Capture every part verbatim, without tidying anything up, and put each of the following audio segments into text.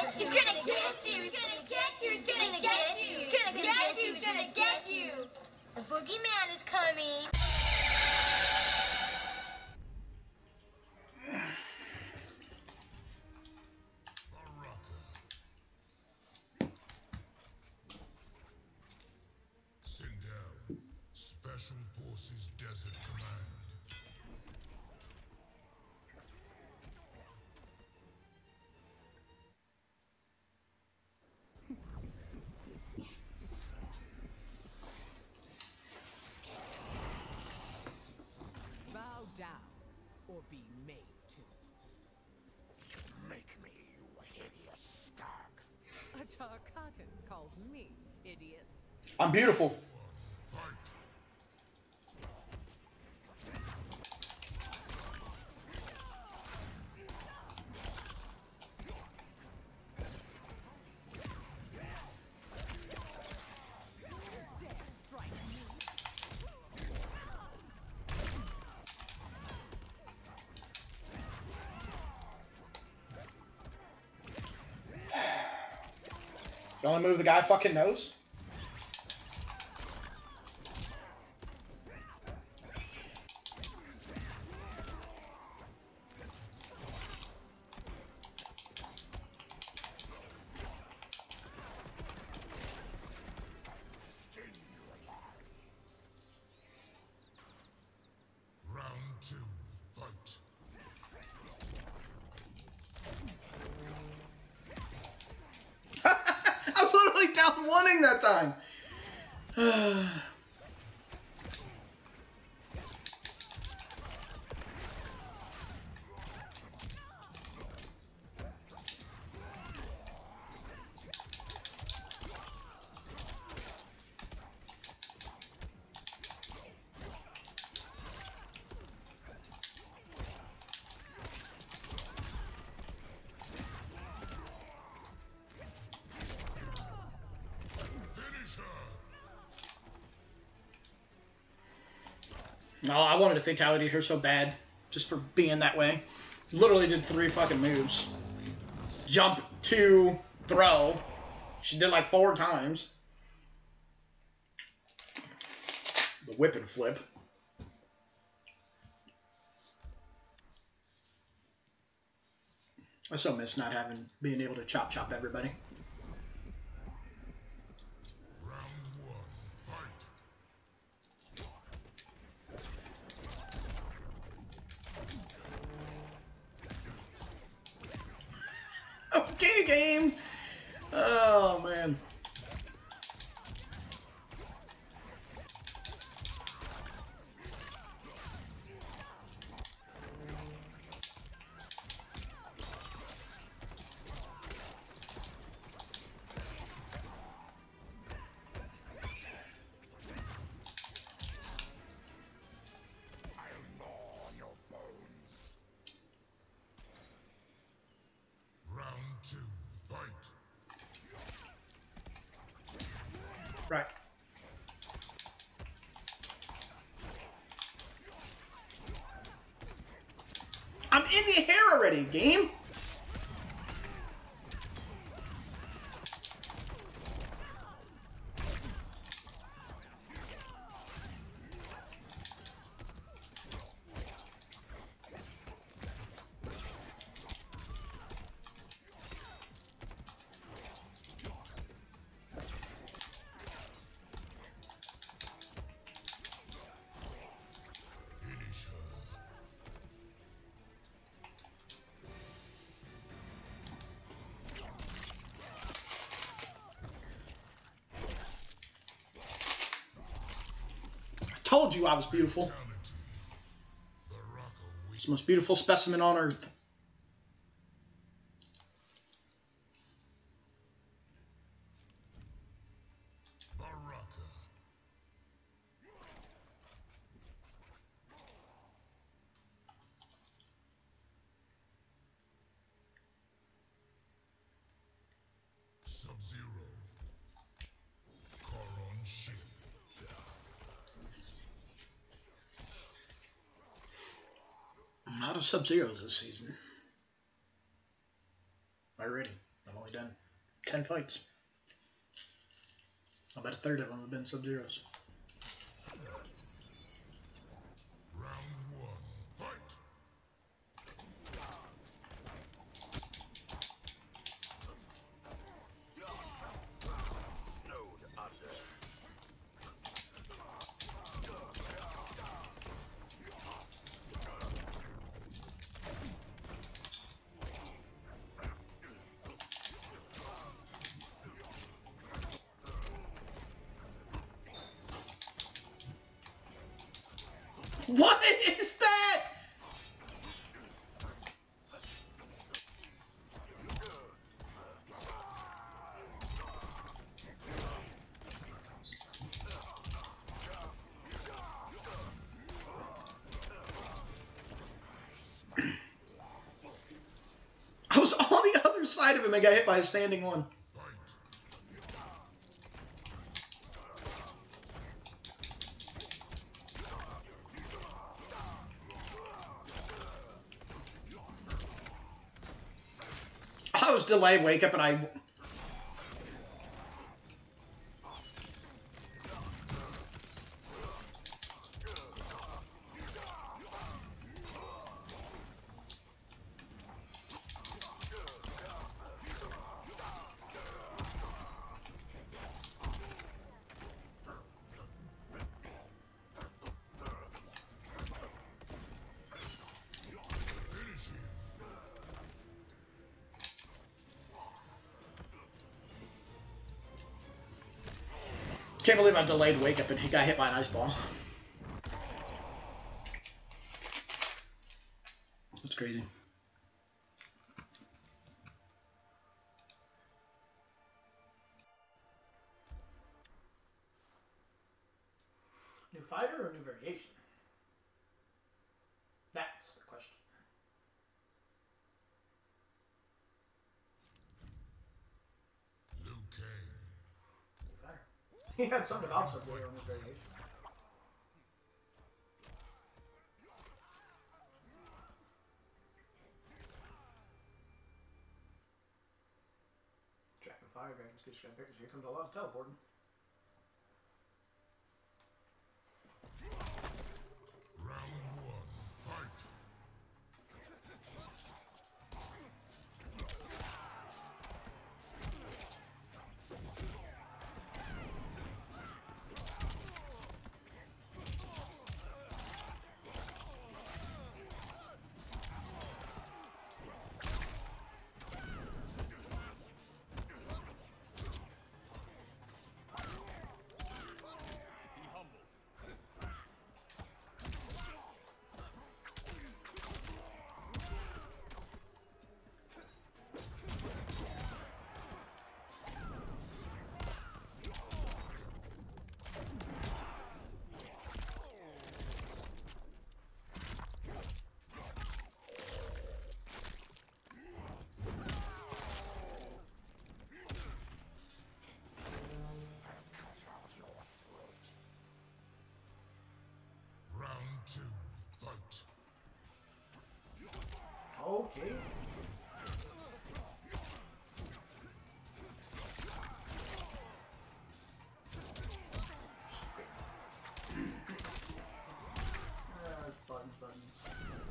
you. He's gonna get you. He's gonna get you. He's gonna get you. He's gonna get you. He's gonna get you. The boogeyman is coming. Sindel, Special Forces Desert Command. Bow down, or be made to. Make me, you hideous skag. Atar Cotton calls me hideous. I'm beautiful. Fight! The only move the guy fucking knows. Round two, fight. I was literally down one that time. Finish her! No, I wanted to fatality her so bad, just for being that way. Literally did three fucking moves. Jump, two, throw. She did like four times. The whip and flip. I so miss not having, being able to chop chop everybody. Round one, fight! Okay, game. Oh man. I'll gnaw your bones. Round two, fight! Right. I'm in the hair already, game. Finish her! Told you I was beautiful. Fatality. Baraka It's the most beautiful specimen on earth. Baraka. Sub-Zero. Charon Ship. A lot of Sub-Zeros this season. Already. I've only only done ten fights. I bet a third of them have been Sub-Zeros. Round one, fight! Snowed under. What is that? I was on the other side of him and got hit by a standing one. I was delayed wake up and I... Can't believe I delayed wake up and he got hit by an ice ball. That's crazy. New fighter or new variation? That's the question. Liu Kang. New fighter. He had something else up there on his variation. Dragon Fire Dragons get you pictures. Here comes a lot of teleporting. Round one, fight! Round two, fight! Okay. Uh, buttons, buttons.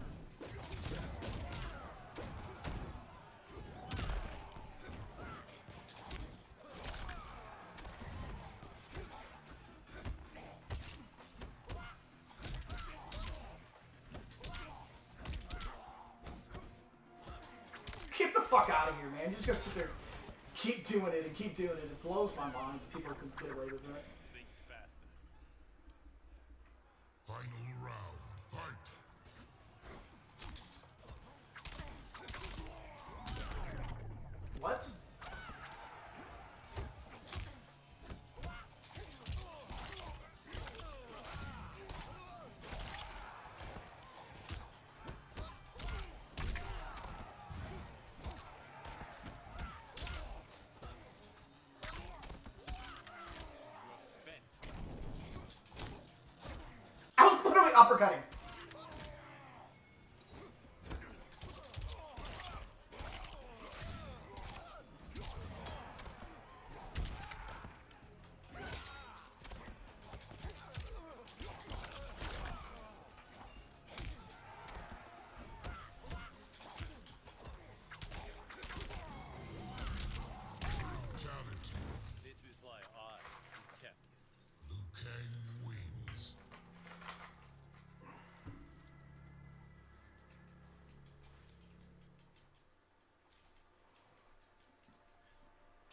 Get the fuck out of here, man. You're just gonna sit there, keep doing it and keep doing it. It blows my mind that people can get away with that. Final round, fight! What? I was literally uppercutting.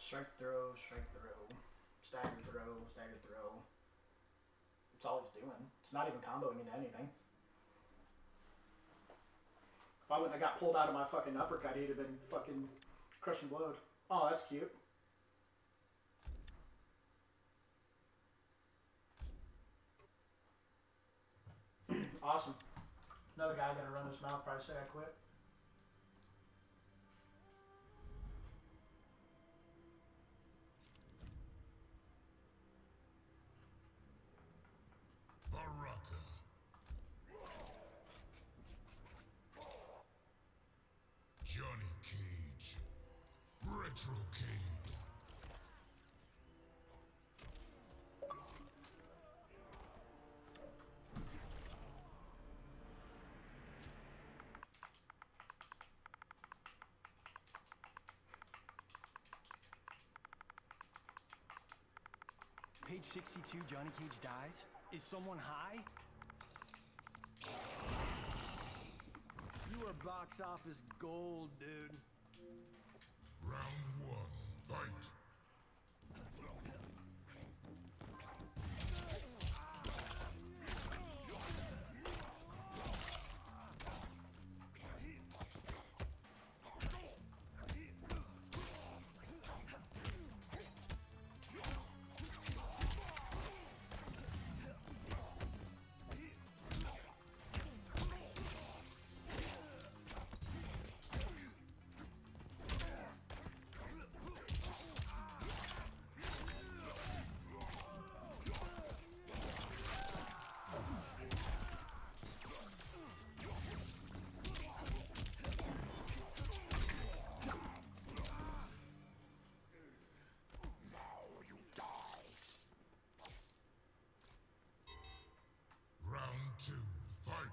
Strike throw, strike throw, stagger throw, stagger throw. That's all he's doing. It's not even comboing into anything. If I wouldn't have got pulled out of my fucking uppercut, he'd have been fucking crushing blowed. Oh, that's cute. Awesome. Another guy gonna run his mouth, probably say I quit. Baraka. Johnny Cage. Retrocade. Page sixty-two, Johnny Cage dies. Is someone high? You are box office gold, dude. Round one. Fight. Round two. Fight.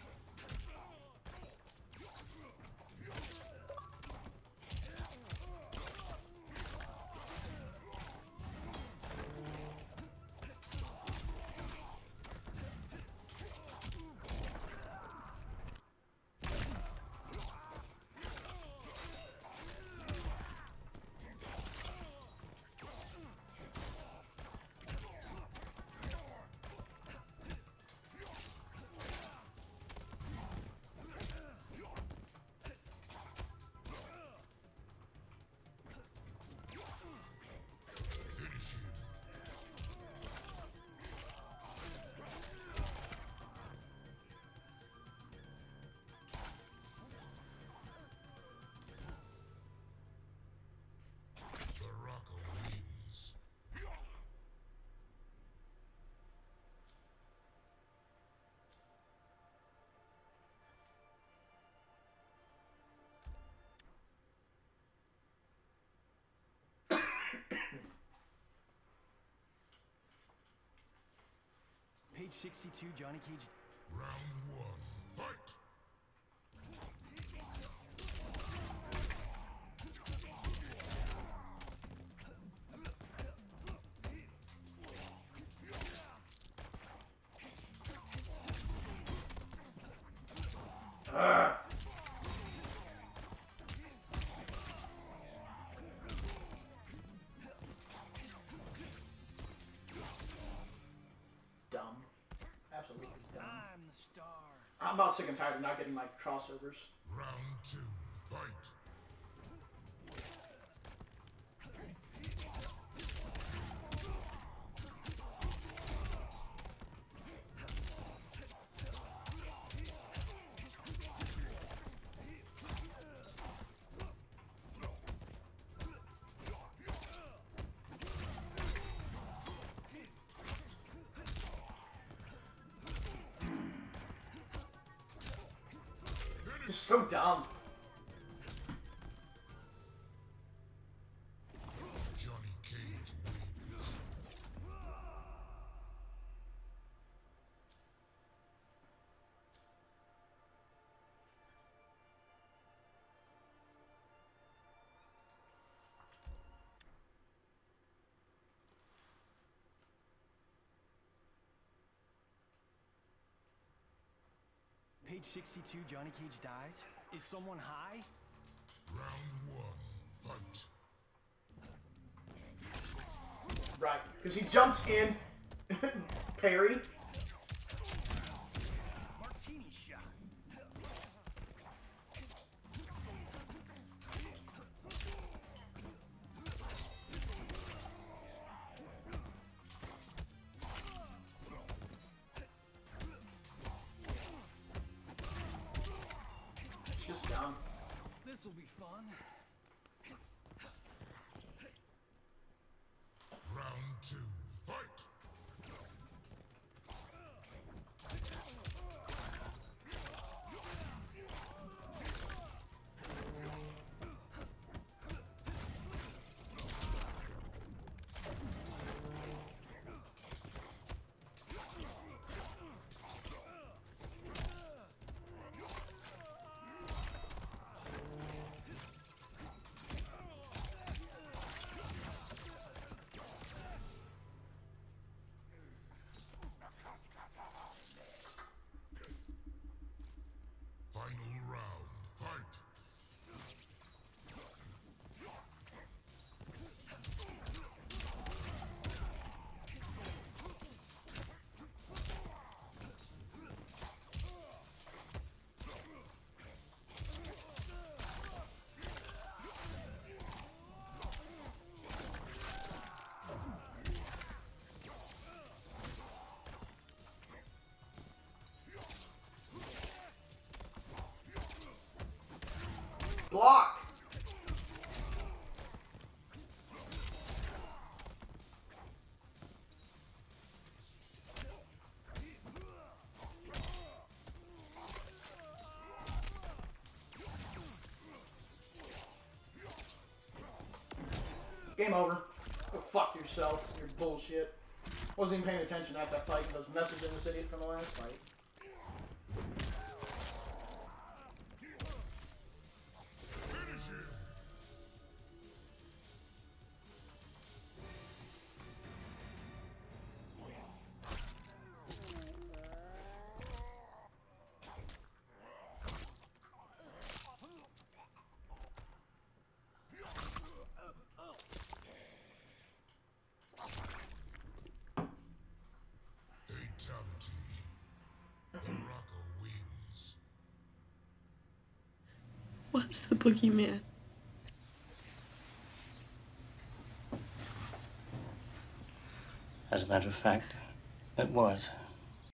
Finish him. Baraka wins. Page sixty-two, Johnny Cage. Round one. Fight. Dumb. Absolutely dumb. I'm the star. I'm about sick and tired of not getting my crossovers. Round two. Fight. It's so dumb. Johnny Cage wins. Page sixty-two, Johnny Cage dies. Is someone high? Round one. Fight. Right, because he jumps in, parry. Martini shot. It's just dumb. This'll be fun. Round two, fight! Final round, fight! Block! Game over. Go fuck yourself. You're bullshit. Wasn't even paying attention at that fight. I was messaging this idiot from the last fight. Finish him! Fatality. Baraka wins. What's the boogeyman? As a matter of fact, it was.